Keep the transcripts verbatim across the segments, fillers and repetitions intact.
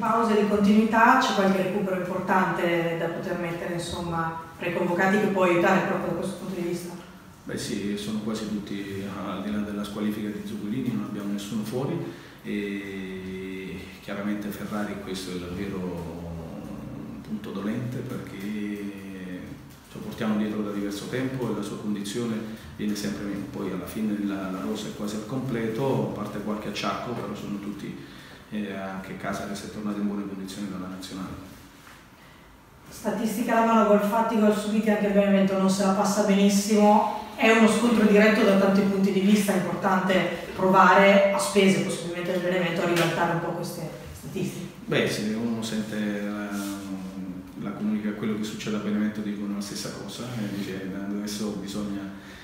pause di continuità, c'è qualche recupero importante da poter mettere, insomma, tra i convocati che può aiutare proprio da questo punto di vista? Beh sì, sono quasi tutti, al di là della squalifica di Zuccolini, non abbiamo nessuno fuori e chiaramente Ferrari questo è davvero un punto dolente perché lo portiamo dietro da diverso tempo e la sua condizione viene sempre meno. Poi alla fine la, la rosa è quasi al completo, a parte qualche acciacco, però sono tutti eh, anche Casares è tornato in buone condizioni dalla nazionale. Statistica alla mano, gol fatti, gol subiti, anche il Benevento non se la passa benissimo. È uno scontro diretto da tanti punti di vista, è importante provare a spese possibilmente del Benevento a ribaltare un po' queste statistiche. Beh, se uno sente la, la comunica quello che succede a Benevento dicono la stessa cosa, eh, dice adesso bisogna,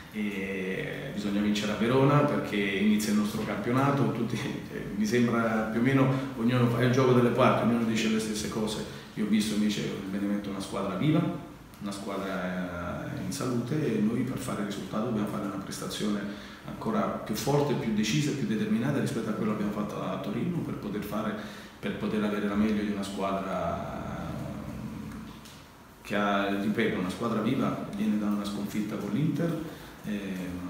eh, bisogna vincere a Verona perché inizia il nostro campionato, tutti, eh, mi sembra più o meno ognuno fa il gioco delle parti, ognuno dice le stesse cose. Io ho visto invece il Benevento è una squadra viva, una squadra in salute e noi per fare il risultato dobbiamo fare una prestazione ancora più forte, più decisa e più determinata rispetto a quello che abbiamo fatto a Torino per poter, fare, per poter avere la meglio di una squadra che ha, ripeto, una squadra viva, viene da una sconfitta con l'Inter e,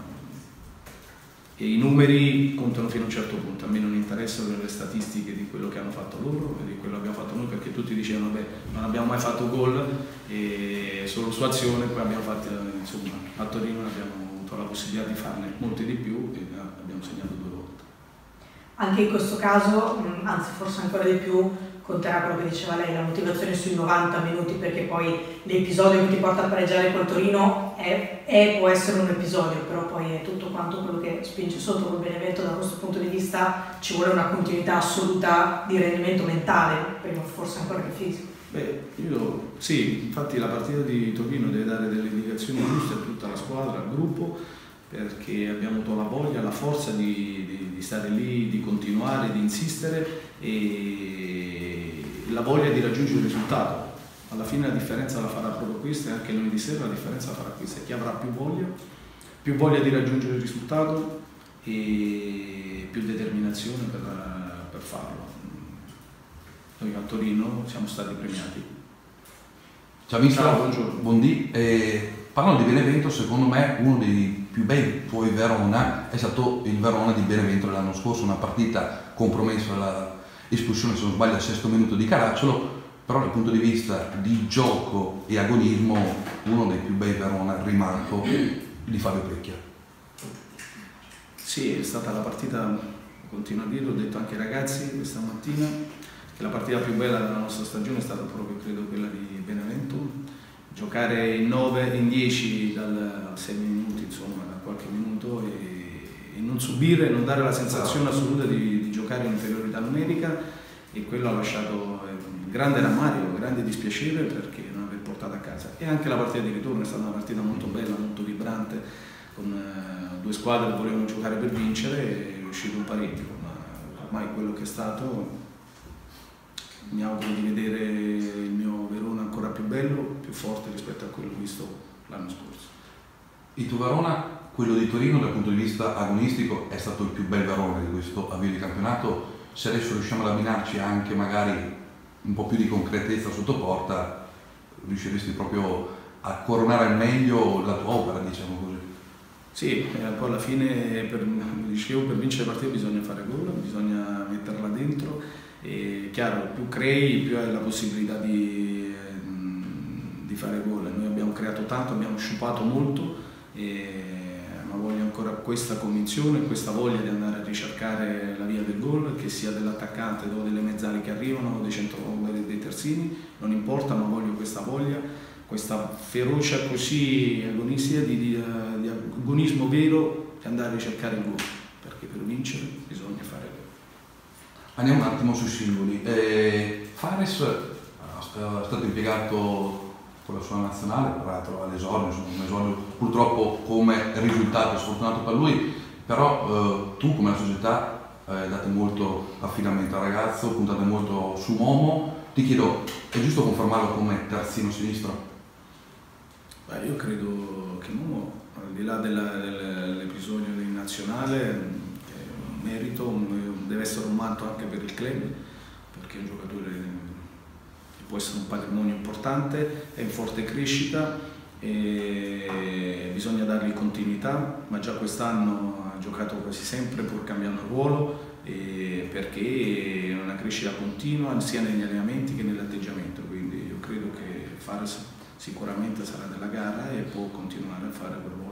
e i numeri contano fino a un certo punto, a me non interessano le statistiche di quello che hanno fatto loro e di quello che abbiamo fatto noi perché tutti dicevano beh non abbiamo mai fatto gol e solo su azione, poi abbiamo fatto, insomma, a Torino abbiamo avuto la possibilità di farne molti di più e abbiamo segnato due volte. Anche in questo caso, anzi forse ancora di più, conterà quello che diceva lei, la motivazione sui novanta minuti, perché poi l'episodio che ti porta a pareggiare col Torino è, è, può essere un episodio, però poi è tutto quanto quello che spinge sotto col Benevento. Da questo punto di vista ci vuole una continuità assoluta di rendimento mentale, prima forse ancora che fisico. Beh, io sì, infatti la partita di Torino deve dare delle indicazioni giuste a tutta la squadra, al gruppo, perché abbiamo avuto la voglia, la forza di, di, di stare lì, di continuare, di insistere e la voglia di raggiungere il risultato. Alla fine la differenza la farà proprio questa e anche lunedì sera la differenza la farà questa. Chi avrà più voglia, più voglia di raggiungere il risultato e più determinazione per, per farlo. Noi a Torino siamo stati premiati. Ciao mister, Ciao, buongiorno. Buondì. Eh, parlando di Benevento, secondo me uno dei più bei tuoi Verona è stato il Verona di Benevento dell'anno scorso, una partita compromessa dall'espulsione, se non sbaglio, al sesto minuto di Caracciolo, però dal punto di vista di gioco e agonismo uno dei più bei Verona rimarco di Fabio Precchia. Sì, è stata la partita, continuo a dirlo, ho detto anche ai ragazzi questa mattina, che la partita più bella della nostra stagione è stata proprio, credo, quella di Benevento. Giocare in nove, in dieci dal sei minuti, insomma, da qualche minuto e, e non subire, non dare la sensazione assoluta di, di giocare in inferiorità numerica e quello ha lasciato un grande rammarico, un grande dispiacere perché non aver portato a casa. E anche la partita di ritorno è stata una partita molto bella, molto vibrante, con uh, due squadre che volevano giocare per vincere e è uscito un pareggio, ma ormai quello che è stato. Mi auguro di vedere il mio Verona ancora più bello, più forte rispetto a quello visto l'anno scorso. Il tuo Verona, quello di Torino, dal punto di vista agonistico, è stato il più bel Verona di questo avvio di campionato. Se adesso riusciamo ad abbinarci anche magari un po' più di concretezza sotto porta, riusciresti proprio a coronare al meglio la tua opera, diciamo così. Sì, poi alla fine, per, dicevo, per vincere la partita bisogna fare gol, bisogna metterla dentro. E chiaro, più crei, più hai la possibilità di, di fare gol. Noi abbiamo creato tanto, abbiamo sciupato molto, e, ma voglio ancora questa convinzione, questa voglia di andare a ricercare la via del gol, che sia dell'attaccante o delle mezzali che arrivano o dei, centro, dei terzini, non importa, ma voglio questa voglia, questa ferocia così agonistica, di, di, di agonismo vero, di andare a ricercare il gol, perché per vincere bisogna fare gol. Andiamo un attimo sui singoli. Eh, Fares è stato impiegato con la sua nazionale, peraltro all'esordio, un esordio purtroppo come risultato sfortunato per lui, però eh, tu come la società eh, date molto affidamento al ragazzo, puntate molto su Momo. Ti chiedo, è giusto confermarlo come terzino sinistro? Beh, io credo che Momo, al di là dell'episodio in nazionale, merito, deve essere un manto anche per il club, perché è un giocatore che può essere un patrimonio importante, è in forte crescita e bisogna dargli continuità, ma già quest'anno ha giocato quasi sempre pur cambiando ruolo, e perché è una crescita continua sia negli allenamenti che nell'atteggiamento, quindi io credo che Fares sicuramente sarà nella gara e può continuare a fare quel ruolo.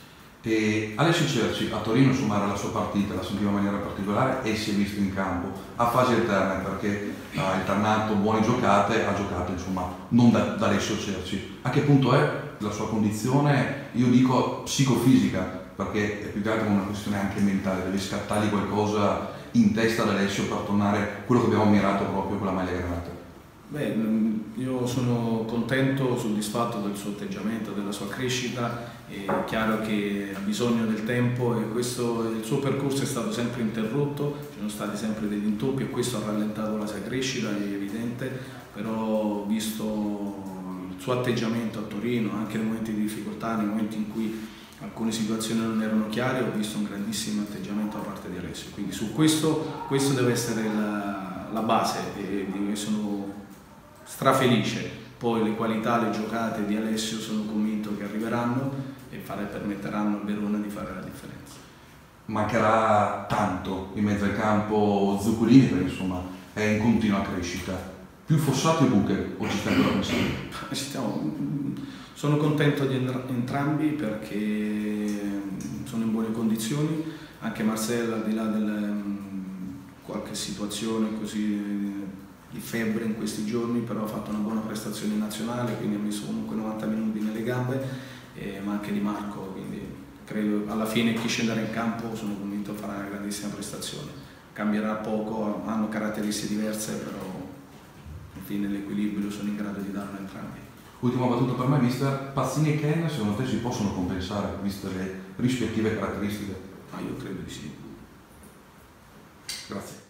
E Alessio Cerci a Torino insomma era la sua partita, la sentiva in maniera particolare e si è visto in campo a fasi alterne perché ha alternato buone giocate, ha giocato insomma non da, da Alessio Cerci. A che punto è la sua condizione, io dico psicofisica, perché è più che altro una questione anche mentale, deve scattargli qualcosa in testa ad Alessio per tornare quello che abbiamo ammirato proprio con la maglia granata? Beh, io sono contento, soddisfatto del suo atteggiamento, della sua crescita, è chiaro che ha bisogno del tempo e questo, il suo percorso è stato sempre interrotto, ci sono stati sempre degli intoppi e questo ha rallentato la sua crescita, è evidente, però visto il suo atteggiamento a Torino, anche nei momenti di difficoltà, nei momenti in cui alcune situazioni non erano chiare, ho visto un grandissimo atteggiamento da parte di Alessio, quindi su questo, questo deve essere la, la base e sono strafelice, poi le qualità, le giocate di Alessio sono convinto che arriveranno e fare, permetteranno al Verona di fare la differenza. Mancherà tanto in mezzo al campo Zuccolini perché insomma è in continua crescita. Più Fossati o Bucher o ci sta ancora pensando? Sono contento di entrambi perché sono in buone condizioni, anche Marcel al di là di qualche situazione così di febbre in questi giorni, però ha fatto una buona prestazione nazionale, quindi ha messo comunque novanta minuti nelle gambe, eh, ma anche Di Marco, quindi credo alla fine chi scenderà in campo sono convinto farà una grandissima prestazione. Cambierà poco, hanno caratteristiche diverse, però alla fine l'equilibrio sono in grado di darlo entrambi. Ultima battuta per me, vista Pazzini e Ken, secondo te si possono compensare, viste le rispettive caratteristiche? Ah, io credo di sì. Grazie.